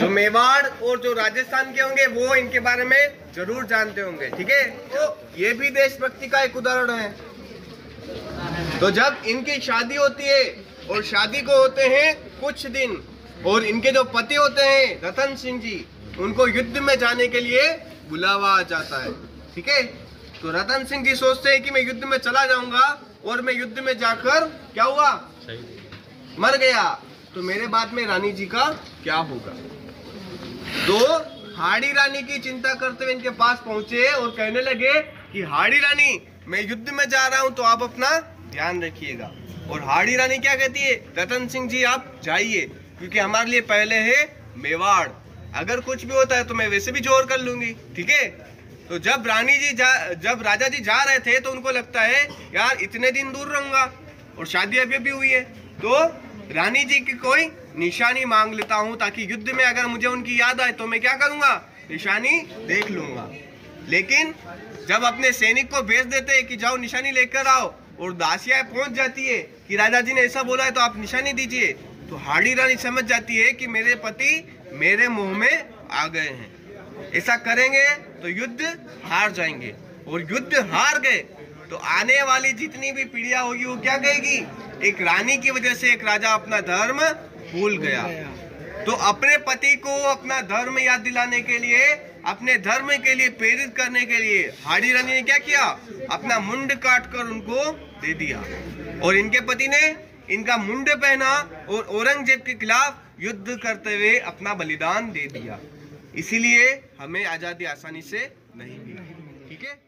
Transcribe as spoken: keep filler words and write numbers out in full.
जो मेवाड़ और जो राजस्थान के होंगे वो इनके बारे में जरूर जानते होंगे, ठीक है। तो ये भी देशभक्ति का एक उदाहरण है। तो जब इनकी शादी होती है और शादी को होते हैं कुछ दिन, और इनके जो पति होते हैं रतन सिंह जी, उनको युद्ध में जाने के लिए बुलावा आ जाता है, ठीक है। तो रतन सिंह जी सोचते हैं कि मैं युद्ध में चला जाऊंगा और मैं युद्ध में जाकर क्या हुआ, मर गया, तो मेरे बाद में रानी जी का क्या होगा। तो हाड़ी रानी की चिंता करते हुए इनके पास पहुंचे और कहने लगे कि हाड़ी रानी, मैं युद्ध में जा रहा हूं तो आप अपना ध्यान रखिएगा। और हाड़ी रानी क्या कहती है, रतन सिंह जी आप जाइए, क्योंकि हमारे लिए पहले है मेवाड़, अगर कुछ भी होता है तो मैं वैसे भी जोर कर लूंगी, ठीक है। तो जब रानी जी जा जब राजा जी जा रहे थे तो उनको लगता है यार इतने दिन दूर रहूंगा और शादी अभी भी हुई है, तो रानी जी की कोई निशानी मांग लेता हूं ताकि युद्ध में अगर मुझे उनकी याद आए तो मैं क्या करूंगा, निशानी देख लूंगा। लेकिन जब अपने सैनिक को भेज देते हैं कि जाओ निशानी लेकर आओ, और दासियां पहुंच जाती है कि राजा जी ने ऐसा बोला है तो आप निशानी दीजिए, तो हाड़ी रानी समझ जाती है कि मेरे पति मेरे मुंह में आ गए हैं, ऐसा करेंगे तो युद्ध हार जाएंगे, और युद्ध हार गए तो आने वाली जितनी भी पीढ़ियां होगी वो क्या कहेगी, एक रानी की वजह से एक राजा अपना धर्म भूल गया। तो अपने पति को अपना धर्म याद दिलाने के लिए, अपने धर्म के लिए प्रेरित करने के लिए हाड़ी रानी ने क्या किया, अपना मुंड काट कर उनको दे दिया, और इनके पति ने इनका मुंड पहना और औरंगजेब के खिलाफ युद्ध करते हुए अपना बलिदान दे दिया। इसीलिए हमें आजादी आसानी से नहीं मिली, ठीक है।